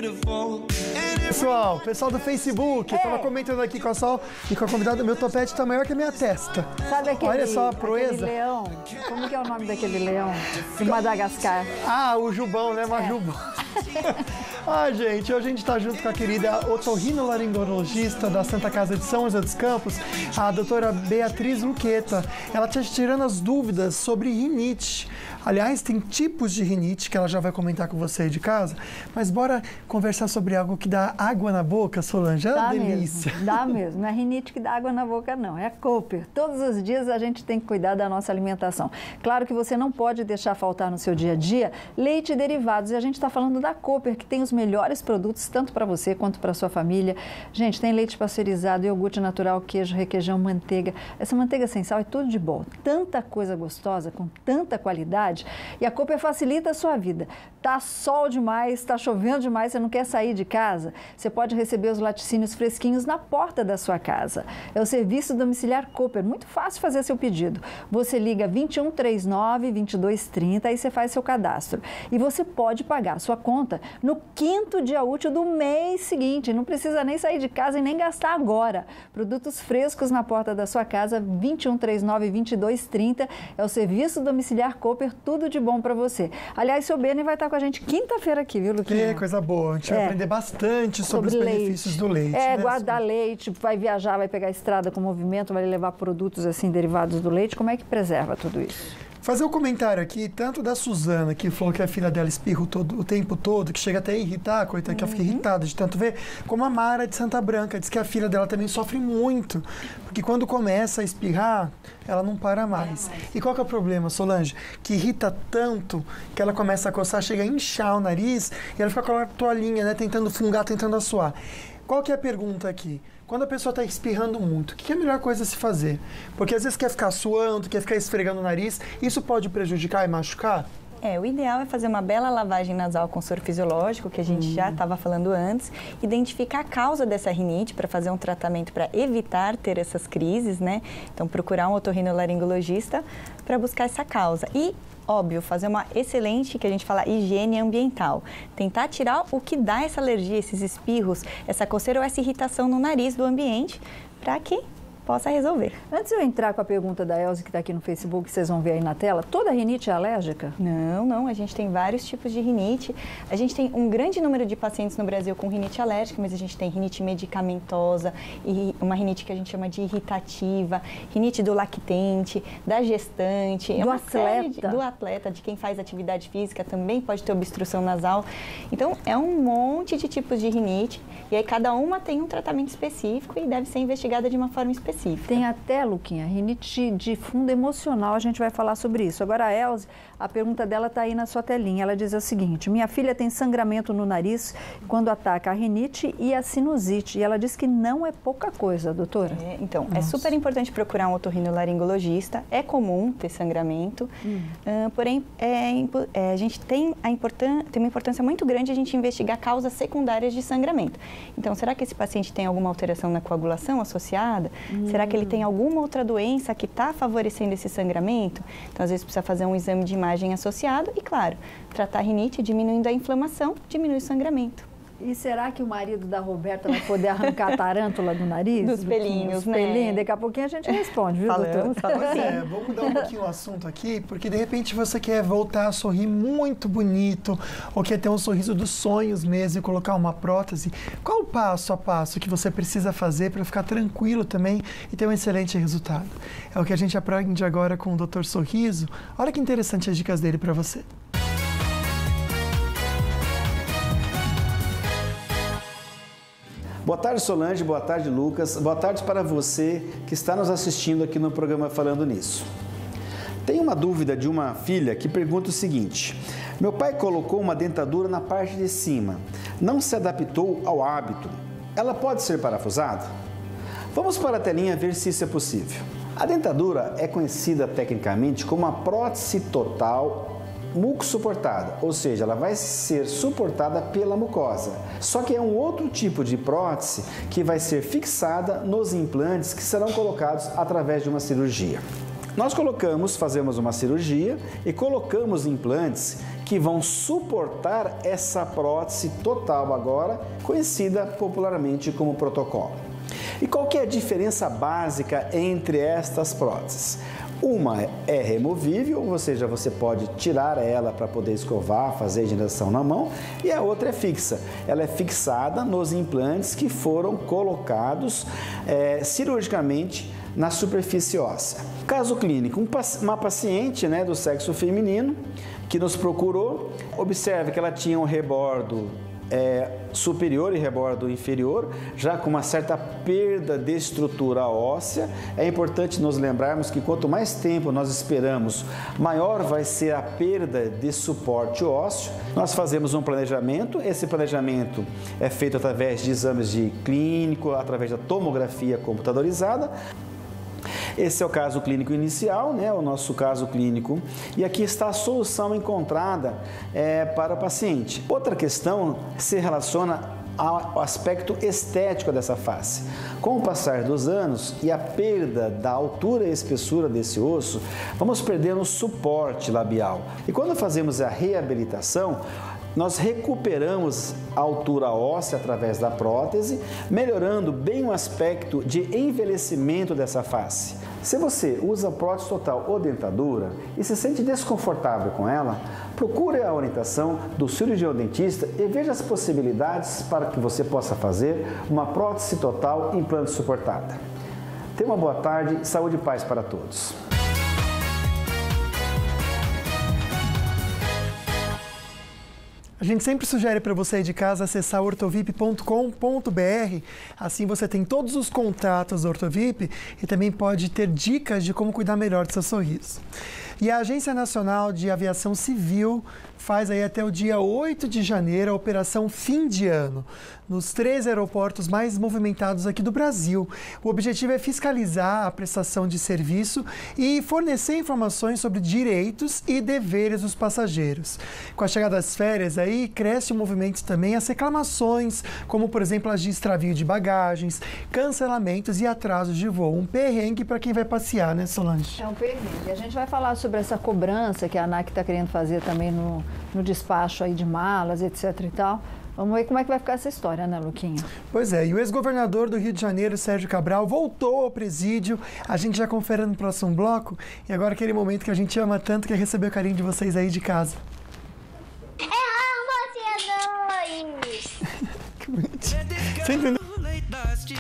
Pessoal do Facebook, eu tava comentando aqui com a Sol e com a convidada, meu topete tá maior que a minha testa. Sabe aquele, olha só a proeza. leão? Como que é o nome daquele leão? De Madagascar. Ah, o Jubão, né? Majubão. Ah, gente, hoje a gente está junto com a querida otorrinolaringologista da Santa Casa de São José dos Campos, a doutora Beatriz Luqueta. Ela está tirando as dúvidas sobre rinite. Aliás, tem tipos de rinite que ela já vai comentar com você aí de casa, mas bora conversar sobre algo que dá água na boca, Solange. É uma delícia. Dá mesmo. Não é rinite que dá água na boca, não. É a Cooper. Todos os dias a gente tem que cuidar da nossa alimentação. Claro que você não pode deixar faltar no seu dia a dia leite e derivados. E a gente está falando da Cooper, que tem os melhores produtos, tanto para você quanto para sua família. Gente, tem leite pasteurizado, iogurte natural, queijo, requeijão, manteiga. Essa manteiga sem sal é tudo de bom. Tanta coisa gostosa, com tanta qualidade. E a Cooper facilita a sua vida. Tá sol demais, tá chovendo demais, você não quer sair de casa? Você pode receber os laticínios fresquinhos na porta da sua casa. É o serviço domiciliar Cooper, muito fácil fazer seu pedido. Você liga 2139-2230 e você faz seu cadastro. E você pode pagar a sua conta no 5º dia útil do mês seguinte. Não precisa nem sair de casa e nem gastar agora. Produtos frescos na porta da sua casa, 2139-2230. É o serviço domiciliar Cooper, tudo de bom para você. Aliás, seu Beni vai estar com a gente quinta-feira aqui, viu, Luquinha? Que coisa boa. A gente vai aprender bastante sobre os benefícios do leite. Né? Guardar leite, vai viajar, vai pegar a estrada com movimento, vai levar produtos assim derivados do leite. Como é que preserva tudo isso? Fazer um comentário aqui, tanto da Suzana, que falou que a filha dela espirra o tempo todo, que chega até a irritar, coitada, que ela fica irritada de tanto ver, como a Mara de Santa Branca, diz que a filha dela também sofre muito, porque quando começa a espirrar, ela não para mais. E qual que é o problema, Solange? Que irrita tanto que ela começa a coçar, chega a inchar o nariz e ela fica com a toalhinha, né, tentando fungar, tentando assoar. Qual que é a pergunta aqui? Quando a pessoa está espirrando muito, o que é a melhor coisa a se fazer? Porque às vezes quer ficar suando, quer ficar esfregando o nariz, isso pode prejudicar e machucar? O ideal é fazer uma bela lavagem nasal com soro fisiológico, que a gente já estava falando antes, identificar a causa dessa rinite para fazer um tratamento para evitar ter essas crises, né? Então, procurar um otorrinolaringologista para buscar essa causa. E, óbvio, fazer uma excelente, que a gente fala, higiene ambiental. Tentar tirar o que dá essa alergia, esses espirros, essa coceira ou essa irritação no nariz do ambiente, para que possa resolver. Antes de eu entrar com a pergunta da Elze, que está aqui no Facebook, que vocês vão ver aí na tela, toda rinite é alérgica? Não, a gente tem vários tipos de rinite. A gente tem um grande número de pacientes no Brasil com rinite alérgica, mas a gente tem rinite medicamentosa, e uma rinite que a gente chama de irritativa, rinite do lactente, da gestante, do atleta, de quem faz atividade física, também pode ter obstrução nasal. Então, é um monte de tipos de rinite, e aí cada uma tem um tratamento específico e deve ser investigada de uma forma específica. Tem até, Luquinha, rinite de fundo emocional, a gente vai falar sobre isso. Agora, a Elze, a pergunta dela está aí na sua telinha. Ela diz o seguinte: minha filha tem sangramento no nariz quando ataca a rinite e a sinusite. E ela diz que não é pouca coisa, doutora. É super importante procurar um otorrinolaringologista. É comum ter sangramento, porém, a gente tem uma importância muito grande a gente investigar causas secundárias de sangramento. Então, será que esse paciente tem alguma alteração na coagulação associada? Será que ele tem alguma outra doença que está favorecendo esse sangramento? Então, às vezes, precisa fazer um exame de imagem associado e, claro, tratar a rinite, diminuindo a inflamação, diminui o sangramento. E será que o marido da Roberta vai poder arrancar a tarântula do nariz? Dos pelinhos, né? Pelinhos. Daqui a pouquinho a gente responde, viu, doutor? Vamos mudar um pouquinho o assunto aqui, porque de repente você quer voltar a sorrir muito bonito, ou quer ter um sorriso dos sonhos mesmo e colocar uma prótese. Qual o passo a passo que você precisa fazer para ficar tranquilo também e ter um excelente resultado? É o que a gente aprende agora com o Dr. Sorriso. Olha que interessante as dicas dele para você. Boa tarde, Solange. Boa tarde, Lucas. Boa tarde para você que está nos assistindo aqui no programa Falando Nisso. Tem uma dúvida de uma filha que pergunta o seguinte: meu pai colocou uma dentadura na parte de cima, não se adaptou ao hábito. Ela pode ser parafusada? Vamos para a telinha ver se isso é possível. A dentadura é conhecida tecnicamente como uma prótese total mucosuportada, ou seja, ela vai ser suportada pela mucosa. Só que é um outro tipo de prótese que vai ser fixada nos implantes que serão colocados através de uma cirurgia. Nós fazemos uma cirurgia e colocamos implantes que vão suportar essa prótese total agora, conhecida popularmente como protocolo. E qual que é a diferença básica entre estas próteses? Uma é removível, ou seja, você pode tirar ela para poder escovar, fazer higienização na mão, e a outra é fixa. Ela é fixada nos implantes que foram colocados cirurgicamente na superfície óssea. Caso clínico, uma paciente do sexo feminino que nos procurou, observe que ela tinha um rebordo superior e rebordo inferior, já com uma certa perda de estrutura óssea. É importante nos lembrarmos que quanto mais tempo nós esperamos, maior vai ser a perda de suporte ósseo. Nós fazemos um planejamento, esse planejamento é feito através de exames de clínico, através da tomografia computadorizada. Esse é o caso clínico inicial, o nosso caso clínico, e aqui está a solução encontrada para o paciente. Outra questão se relaciona ao aspecto estético dessa face. Com o passar dos anos e a perda da altura e espessura desse osso, vamos perdendo o suporte labial. E quando fazemos a reabilitação, nós recuperamos a altura óssea através da prótese, melhorando bem o aspecto de envelhecimento dessa face. Se você usa prótese total ou dentadura e se sente desconfortável com ela, procure a orientação do cirurgião dentista e veja as possibilidades para que você possa fazer uma prótese total implante suportada. Tenha uma boa tarde, saúde e paz para todos. A gente sempre sugere para você aí de casa acessar ortovip.com.br, assim você tem todos os contatos do Ortovip e também pode ter dicas de como cuidar melhor do seu sorriso. E a Agência Nacional de Aviação Civil faz aí até o dia 8 de janeiro a Operação Fim de Ano, nos 3 aeroportos mais movimentados aqui do Brasil. O objetivo é fiscalizar a prestação de serviço e fornecer informações sobre direitos e deveres dos passageiros. Com a chegada das férias, aí cresce o movimento também as reclamações, como por exemplo as de extravio de bagagens, cancelamentos e atrasos de voo. Um perrengue para quem vai passear, né, Solange? É um perrengue. A gente vai falar sobre essa cobrança que a ANAC está querendo fazer também no despacho aí de malas, etc e tal. Vamos ver como é que vai ficar essa história, né, Luquinha? Pois é, e o ex-governador do Rio de Janeiro, Sérgio Cabral, voltou ao presídio. A gente já confere no próximo bloco. E agora aquele momento que a gente ama tanto, que é receber o carinho de vocês aí de casa. Eu amo você dois! Que bonitinho. Você entendeu?